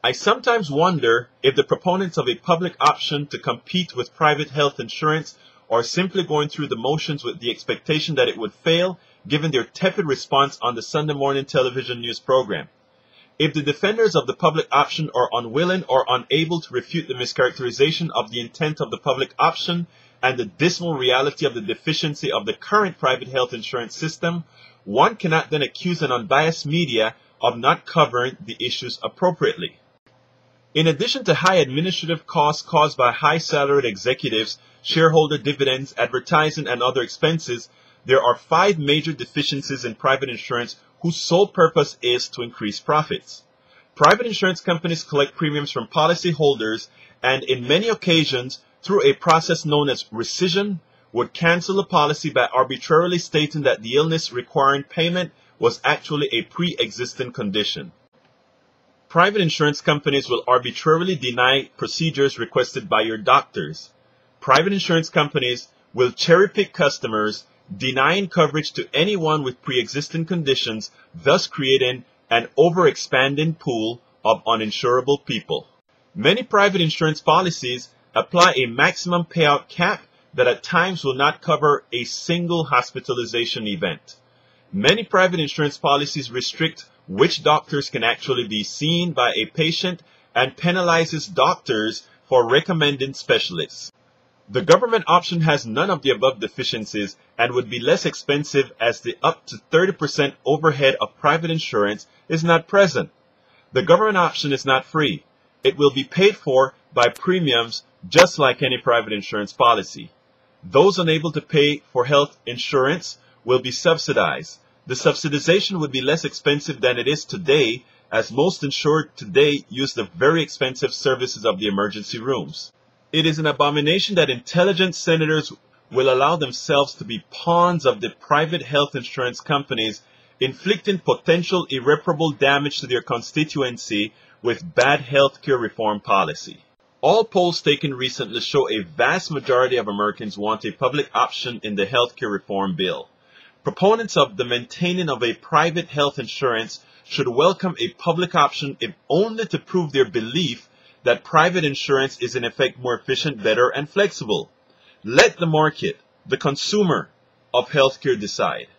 I sometimes wonder if the proponents of a public option to compete with private health insurance are simply going through the motions with the expectation that it would fail, given their tepid response on the Sunday morning television news program. If the defenders of the public option are unwilling or unable to refute the mischaracterization of the intent of the public option and the dismal reality of the deficiency of the current private health insurance system, one cannot then accuse an unbiased media of not covering the issues appropriately. In addition to high administrative costs caused by high-salaried executives, shareholder dividends, advertising, and other expenses, there are 5 major deficiencies in private insurance whose sole purpose is to increase profits. Private insurance companies collect premiums from policyholders and, in many occasions, through a process known as rescission, would cancel a policy by arbitrarily stating that the illness requiring payment was actually a pre-existing condition. Private insurance companies will arbitrarily deny procedures requested by your doctors. Private insurance companies will cherry-pick customers, denying coverage to anyone with pre-existing conditions, thus creating an overexpanding pool of uninsurable people. Many private insurance policies apply a maximum payout cap that at times will not cover a single hospitalization event. Many private insurance policies restrict which doctors can actually be seen by a patient and penalizes doctors for recommending specialists. The government option has none of the above deficiencies and would be less expensive as the up to 30% overhead of private insurance is not present. The government option is not free. It will be paid for by premiums just like any private insurance policy. Those unable to pay for health insurance will be subsidized. The subsidization would be less expensive than it is today, as most insured today use the very expensive services of the emergency rooms. It is an abomination that intelligent senators will allow themselves to be pawns of the private health insurance companies, inflicting potential irreparable damage to their constituency with bad health care reform policy. All polls taken recently show a vast majority of Americans want a public option in the health care reform bill. Proponents of the maintaining of a private health insurance should welcome a public option if only to prove their belief that private insurance is in effect more efficient, better, and flexible. Let the market, the consumer of healthcare decide.